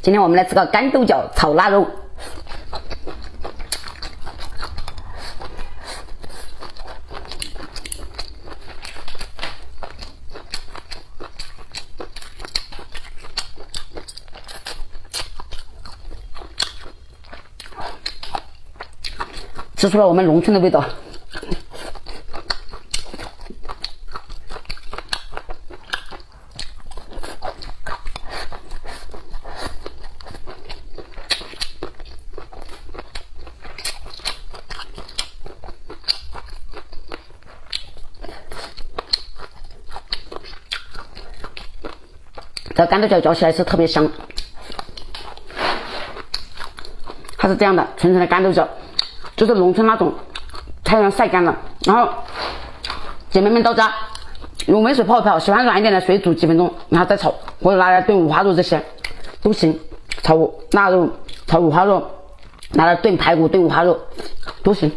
今天我们来吃个干豆角炒腊肉。吃出了我们农村的味道。这干豆角嚼起来是特别香，它是这样的，纯纯的干豆角。就是农村那种太阳晒干了，然后姐妹们到家用温水泡一泡，喜欢软一点的水煮几分钟，然后再炒，或者拿来炖五花肉，这些都行。炒腊肉、炒五花肉，拿来炖排骨、炖五花肉都行。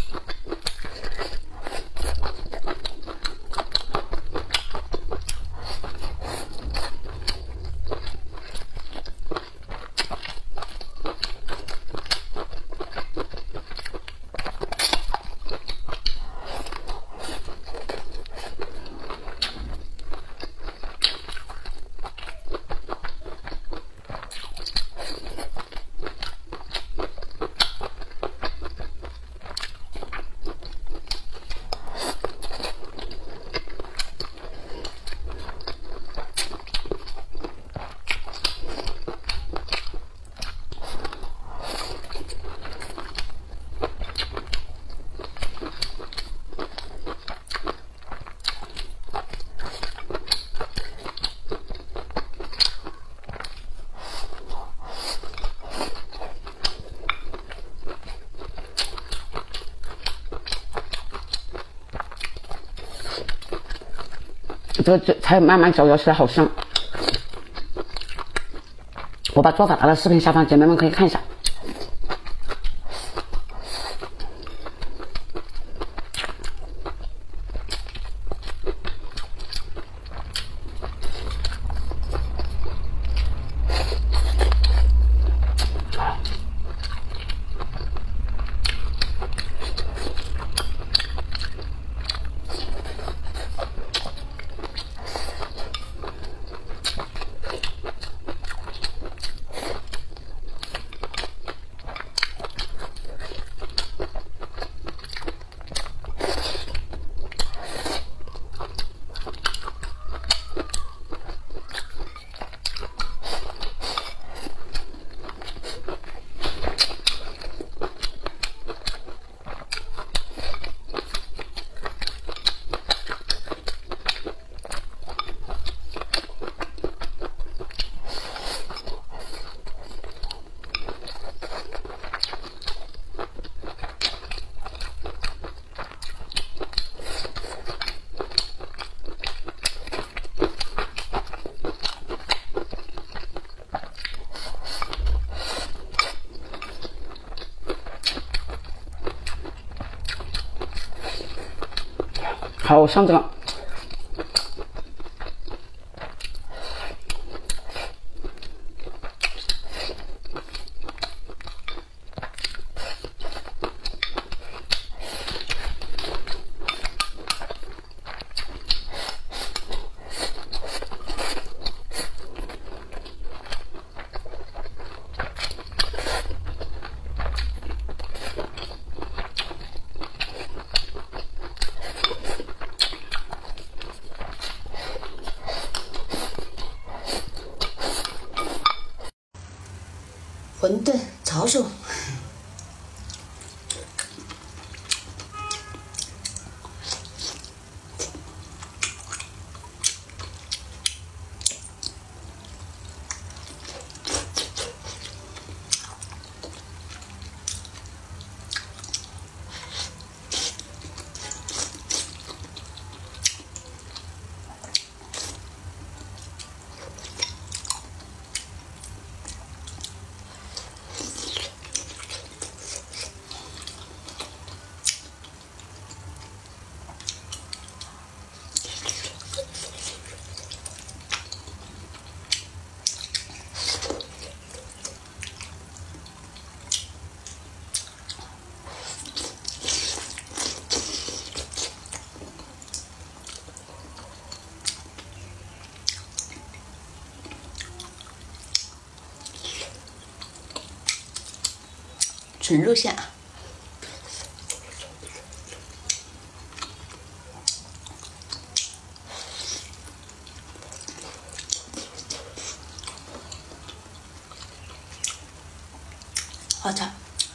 这个菜慢慢嚼起来好香。我把做法打到视频下方，姐妹们可以看一下。好香这个。 馄饨抄手。 纯肉馅啊。好吃。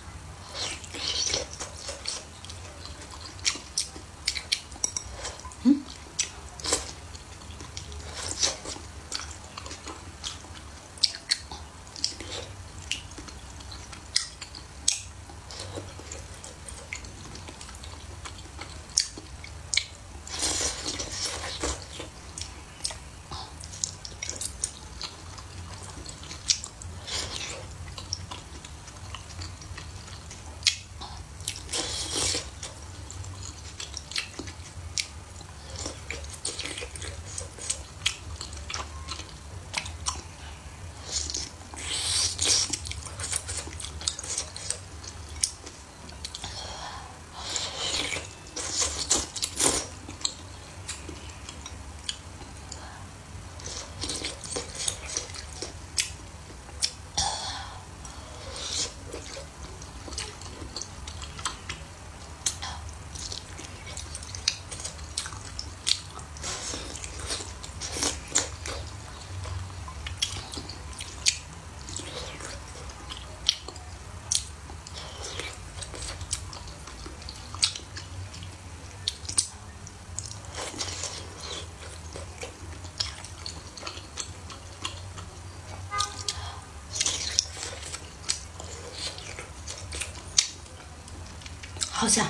好吃。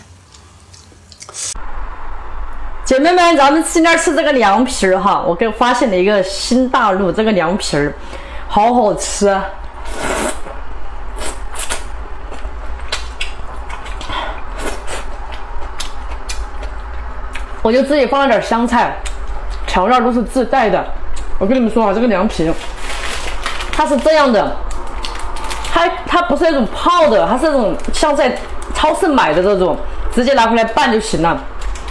姐妹们，咱们今天吃这个凉皮儿哈，我发现了一个新大陆，这个凉皮儿好好吃啊。我就自己放了点香菜，调料都是自带的。我跟你们说啊，这个凉皮它是这样的，它不是那种泡的，它是那种像在超市买的这种，直接拿回来拌就行了。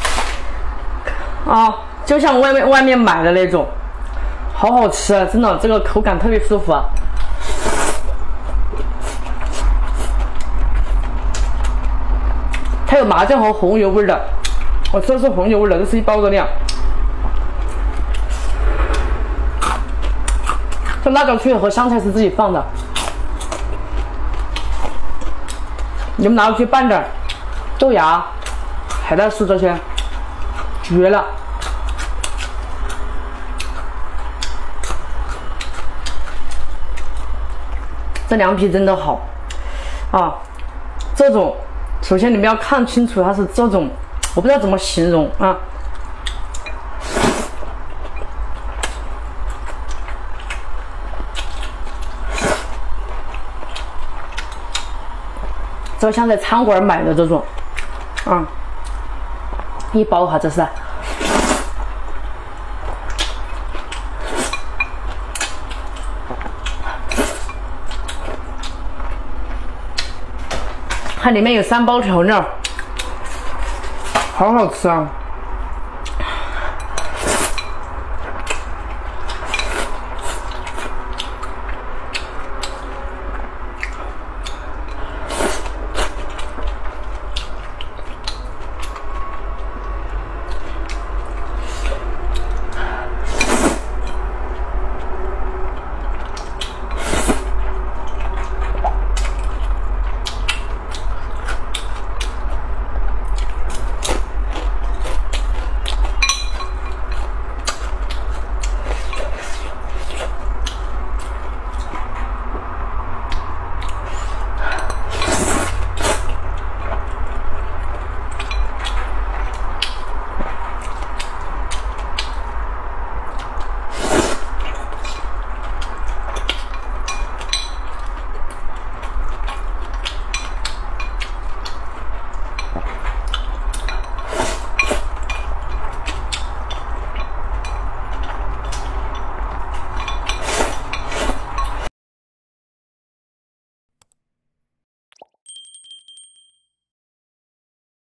啊，就像外面买的那种，好好吃啊！真的，这个口感特别舒服啊。它有麻酱和红油味的，我吃的是红油味的，这是1包的量。这辣椒脆和香菜是自己放的，你们拿回去拌点豆芽、海带丝这些，绝了！这凉皮真的好啊！这种，首先你们要看清楚，它是这种，我不知道怎么形容啊。这像在餐馆买的这种，啊，1包哈，这是。它里面有3包调料，好好吃啊！